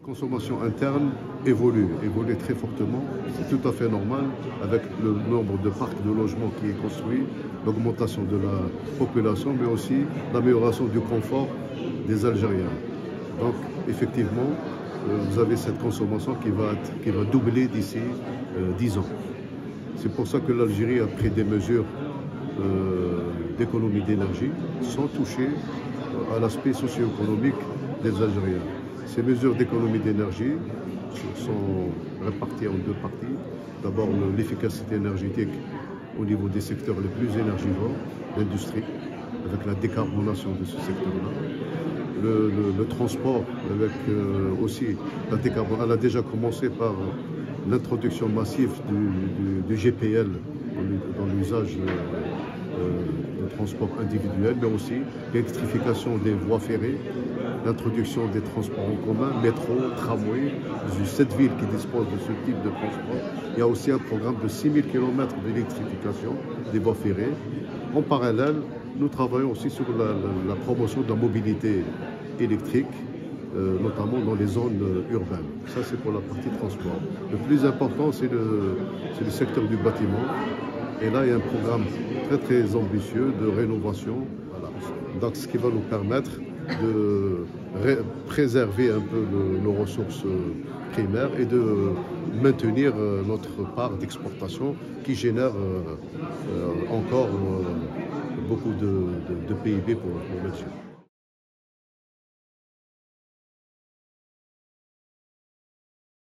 consommation interne évolue très fortement. C'est tout à fait normal avec le nombre de parcs de logements qui est construit, l'augmentation de la population, mais aussi l'amélioration du confort des Algériens. Donc, effectivement, vous avez cette consommation qui va doubler d'ici 10 ans. C'est pour ça que l'Algérie a pris des mesures d'économie d'énergie sans toucher à l'aspect socio-économique des Algériens. Ces mesures d'économie d'énergie sont réparties en deux parties. D'abord, l'efficacité énergétique au niveau des secteurs les plus énergivores, l'industrie, avec la décarbonation de ce secteur-là. Le transport, avec aussi la décarbonation. Elle a déjà commencé par l'introduction massive du GPL dans l'usage de transport individuel, mais aussi l'électrification des voies ferrées, l'introduction des transports en commun, métro, tramway, 7 villes qui disposent de ce type de transport. Il y a aussi un programme de 6000 km d'électrification des voies ferrées. En parallèle, nous travaillons aussi sur la promotion de la mobilité électrique, notamment dans les zones urbaines. Ça, c'est pour la partie transport. Le plus important, c'est le secteur du bâtiment. Et là, il y a un programme très ambitieux de rénovation. Voilà. Donc, ce qui va nous permettre de préserver un peu nos ressources primaires et de maintenir notre part d'exportation qui génère encore beaucoup de PIB pour l'Algérie.